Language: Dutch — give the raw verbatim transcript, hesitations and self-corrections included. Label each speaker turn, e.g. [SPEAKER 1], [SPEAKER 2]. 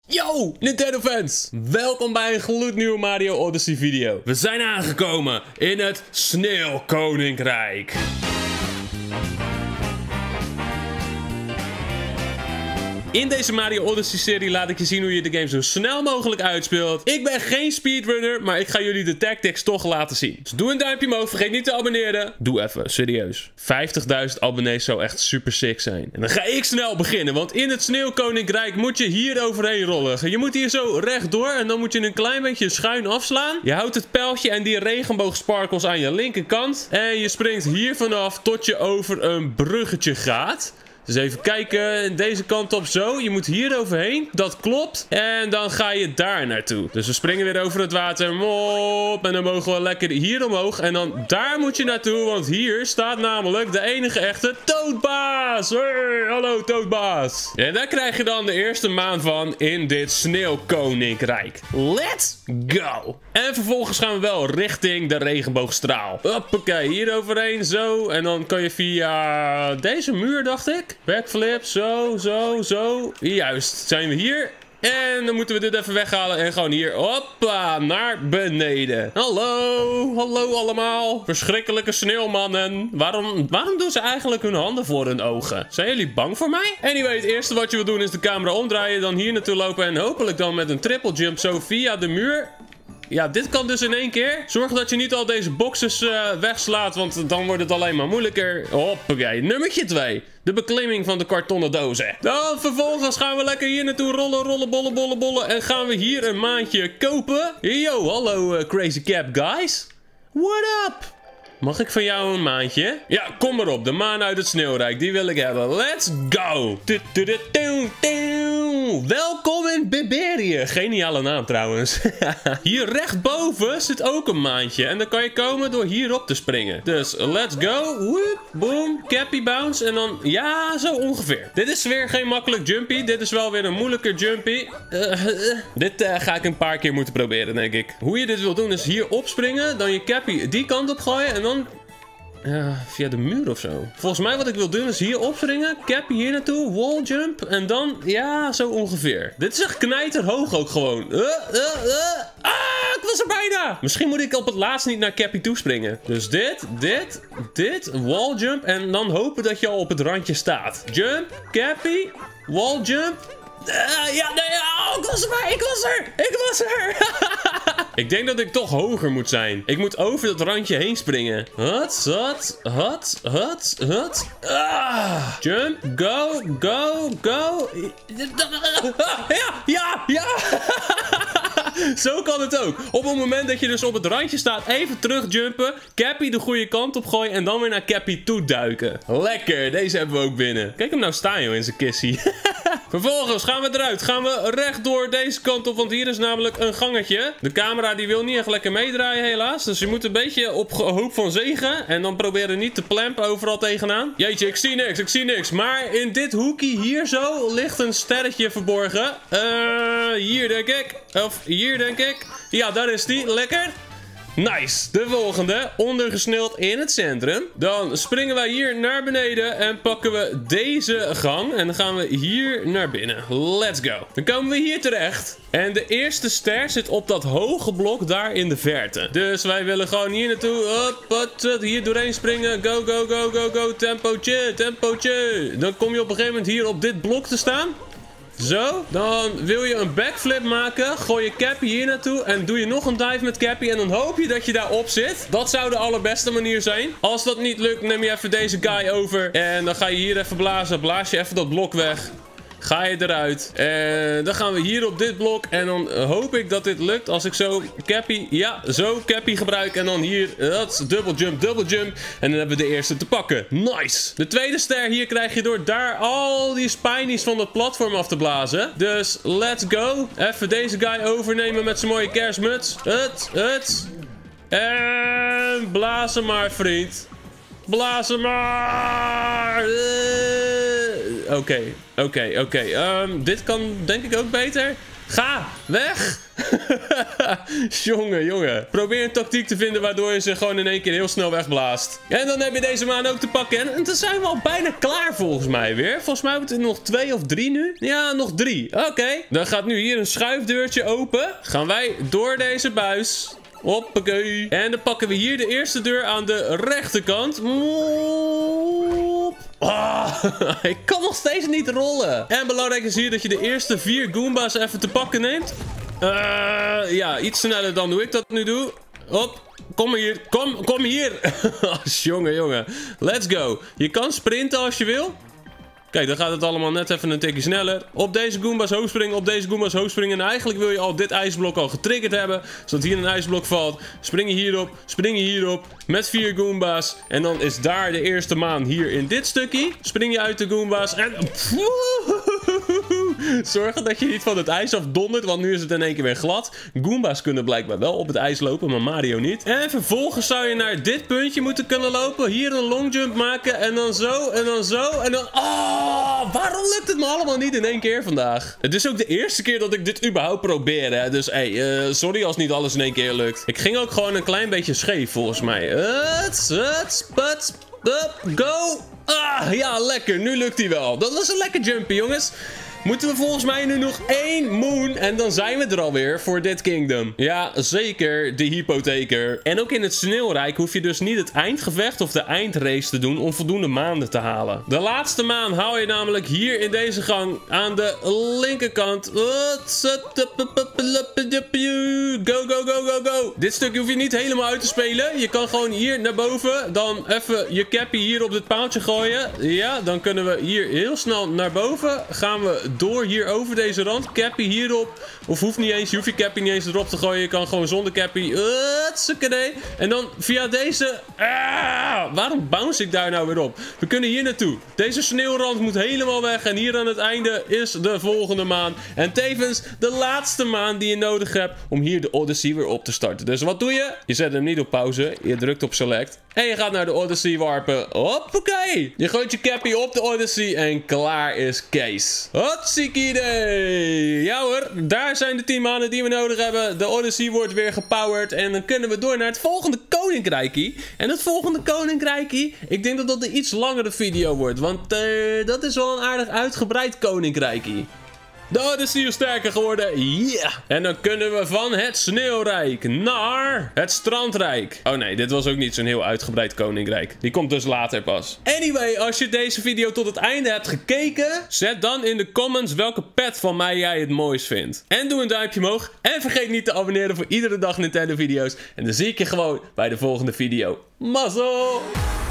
[SPEAKER 1] Yo, Nintendo fans! Welkom bij een gloednieuwe Mario Odyssey video. We zijn aangekomen in het Sneeuwkoninkrijk. In deze Mario Odyssey serie laat ik je zien hoe je de game zo snel mogelijk uitspeelt. Ik ben geen speedrunner, maar ik ga jullie de tactics toch laten zien. Dus doe een duimpje omhoog, vergeet niet te abonneren. Doe even, serieus. vijftigduizend abonnees zou echt super sick zijn. En dan ga ik snel beginnen, want in het Sneeuwkoninkrijk moet je hier overheen rollen. Je moet hier zo rechtdoor en dan moet je een klein beetje schuin afslaan. Je houdt het pijltje en die regenboogsparkels aan je linkerkant. En je springt hier vanaf tot je over een bruggetje gaat. Dus even kijken, deze kant op zo. Je moet hier overheen. Dat klopt. En dan ga je daar naartoe. Dus we springen weer over het water. Mop. En dan mogen we lekker hier omhoog. En dan daar moet je naartoe. Want hier staat namelijk de enige echte Toadbaas. Hey, hallo Toadbaas. En daar krijg je dan de eerste maan van in dit Sneeuwkoninkrijk. Let's go. En vervolgens gaan we wel richting de regenboogstraal. Hoppakee, hier overheen, zo. En dan kan je via deze muur, dacht ik. Backflip, zo, zo, zo. Juist, zijn we hier. En dan moeten we dit even weghalen en gewoon hier, hoppa, naar beneden. Hallo, hallo allemaal. Verschrikkelijke sneeuwmannen. Waarom, waarom doen ze eigenlijk hun handen voor hun ogen? Zijn jullie bang voor mij? Anyway, het eerste wat je wil doen is de camera omdraaien, dan hier naartoe lopen en hopelijk dan met een triple jump zo via de muur. Ja, dit kan dus in één keer. Zorg dat je niet al deze boxes uh, wegslaat, want dan wordt het alleen maar moeilijker. Hoppakee. Nummertje twee. De beklimming van de kartonnen dozen. Dan vervolgens gaan we lekker hier naartoe rollen, rollen, bollen, bollen, bollen. En gaan we hier een maandje kopen. Yo, hallo uh, Crazy Cap guys. What up? Mag ik van jou een maandje? Ja, kom maar op. De maan uit het sneeuwrijk. Die wil ik hebben. Let's go. Welkom in Biberië. Geniale naam trouwens. Hier rechtboven zit ook een maandje. En dan kan je komen door hierop te springen. Dus let's go. Woep, boom. Cappy bounce. En dan ja, zo ongeveer. Dit is weer geen makkelijk jumpy. Dit is wel weer een moeilijker jumpy. Uh, uh, dit uh, ga ik een paar keer moeten proberen, denk ik. Hoe je dit wil doen is hier opspringen. Dan je cappy die kant op gooien. En dan Uh, via de muur of zo. Volgens mij wat ik wil doen is hier opspringen. Cappy hier naartoe. Wall jump. En dan, ja, zo ongeveer. Dit is echt knijterhoog ook gewoon. Uh, uh, uh. Ah, ik was er bijna. Misschien moet ik op het laatst niet naar Cappy toespringen. Dus dit, dit, dit. Wall jump. En dan hopen dat je al op het randje staat. Jump, Cappy, wall jump. Uh, ja, nee, oh, ik was er maar. Ik was er. Ik was er. Ik denk dat ik toch hoger moet zijn. Ik moet over dat randje heen springen. Hut, hut, hut, hut, hut. Ah. Jump, go, go, go. Ja, ja, ja. Zo kan het ook. Op het moment dat je dus op het randje staat, even terugjumpen. Cappy de goede kant op gooien en dan weer naar Cappy toe duiken. Lekker, deze hebben we ook binnen. Kijk hem nou staan joh in zijn kissie. Vervolgens gaan we eruit. Gaan we rechtdoor deze kant op, want hier is namelijk een gangetje. De camera die wil niet echt lekker meedraaien helaas. Dus je moet een beetje op hoop van zegen. En dan proberen niet te plampen overal tegenaan. Jeetje, ik zie niks, ik zie niks. Maar in dit hoekje hier zo ligt een sterretje verborgen. Uh, hier denk ik. Of hier denk ik. Ja, daar is die. Lekker. Nice. De volgende. Ondergesneld in het centrum. Dan springen wij hier naar beneden en pakken we deze gang. En dan gaan we hier naar binnen. Let's go. Dan komen we hier terecht. En de eerste ster zit op dat hoge blok daar in de verte. Dus wij willen gewoon hier naartoe. Hop, hier doorheen springen. Go, go, go, go, go. Tempootje, tempootje. Dan kom je op een gegeven moment hier op dit blok te staan. Zo, dan wil je een backflip maken. Gooi je Cappy hier naartoe en doe je nog een dive met Cappy. En dan hoop je dat je daarop zit. Dat zou de allerbeste manier zijn. Als dat niet lukt, neem je even deze guy over. En dan ga je hier even blazen. Blaas je even dat blok weg. Ga je eruit. En dan gaan we hier op dit blok. En dan hoop ik dat dit lukt. Als ik zo Cappy, ja, zo Cappy gebruik. En dan hier, dat is double jump, double jump. En dan hebben we de eerste te pakken. Nice. De tweede ster hier krijg je door daar al die spinies van het platform af te blazen. Dus let's go. Even deze guy overnemen met zijn mooie kerstmuts. Het, het. En blazen maar, vriend. Blazen maar. Oké, oké, oké. Um, dit kan denk ik ook beter. Ga, weg. Jongen, jongen. Probeer een tactiek te vinden waardoor je ze gewoon in één keer heel snel wegblaast. En dan heb je deze maan ook te pakken. En dan zijn we al bijna klaar volgens mij weer. Volgens mij hebben we er nog twee of drie nu. Ja, nog drie. Oké. Okay. Dan gaat nu hier een schuifdeurtje open. Gaan wij door deze buis. Hoppakee. En dan pakken we hier de eerste deur aan de rechterkant. Ah, ik kan nog steeds niet rollen. En belangrijk is hier dat je de eerste vier Goomba's even te pakken neemt. Uh, ja, iets sneller dan hoe ik dat nu doe. Hop. Kom hier. Kom, kom hier. Jongen, jongen. Let's go. Je kan sprinten als je wil. Kijk, dan gaat het allemaal net even een tikje sneller. Op deze Goomba's hoog springen, op deze Goomba's hoog springen. En eigenlijk wil je al dit ijsblok al getriggerd hebben. Zodat hier een ijsblok valt. Spring je hierop, spring je hierop. Met vier Goomba's. En dan is daar de eerste maan hier in dit stukje. Spring je uit de Goomba's en... Zorg dat je niet van het ijs afdondert, want nu is het in één keer weer glad. Goomba's kunnen blijkbaar wel op het ijs lopen, maar Mario niet. En vervolgens zou je naar dit puntje moeten kunnen lopen. Hier een long jump maken en dan zo en dan zo en dan... Oh, waarom lukt het me allemaal niet in één keer vandaag? Het is ook de eerste keer dat ik dit überhaupt probeer, hè. Dus hey, uh, sorry als niet alles in één keer lukt. Ik ging ook gewoon een klein beetje scheef, volgens mij. Huts, huts, puts, up, go. Ah, ja, lekker. Nu lukt hij wel. Dat was een lekker jumpy, jongens. Moeten we volgens mij nu nog één moon en dan zijn we er alweer voor dit kingdom. Ja, zeker, de hypotheker. En ook in het sneeuwrijk hoef je dus niet het eindgevecht of de eindrace te doen om voldoende maanden te halen. De laatste maan haal je namelijk hier in deze gang aan de linkerkant. Go, go, go, go, go. Dit stukje hoef je niet helemaal uit te spelen. Je kan gewoon hier naar boven, dan even je cappy hier op dit paaltje gooien. Ja, dan kunnen we hier heel snel naar boven. Gaan we door hier over deze rand. Cappy hierop. Of hoeft niet eens. Je hoeft je cappy niet eens erop te gooien. Je kan gewoon zonder cappy. Uh, en dan via deze... Ah, waarom bounce ik daar nou weer op? We kunnen hier naartoe. Deze sneeuwrand moet helemaal weg. En hier aan het einde is de volgende maan. En tevens de laatste maan die je nodig hebt om hier de Odyssey weer op te starten. Dus wat doe je? Je zet hem niet op pauze. Je drukt op select. En je gaat naar de Odyssey warpen. Hoppakee. Je gooit je cappy op de Odyssey. En klaar is Kees. Hotsikidee. Ja hoor. Daar zijn de tien maanden die we nodig hebben. De Odyssey wordt weer gepowered. En dan kunnen we door naar het volgende koninkrijkie. En het volgende koninkrijkie. Ik denk dat dat een iets langere video wordt. Want uh, dat is wel een aardig uitgebreid koninkrijkie. De Odyssey is sterker geworden. Yeah! En dan kunnen we van het sneeuwrijk naar het strandrijk. Oh nee, dit was ook niet zo'n heel uitgebreid koninkrijk. Die komt dus later pas. Anyway, als je deze video tot het einde hebt gekeken, zet dan in de comments welke pet van mij jij het mooist vindt. En doe een duimpje omhoog. En vergeet niet te abonneren voor iedere dag Nintendo video's. En dan zie ik je gewoon bij de volgende video. Mazzel!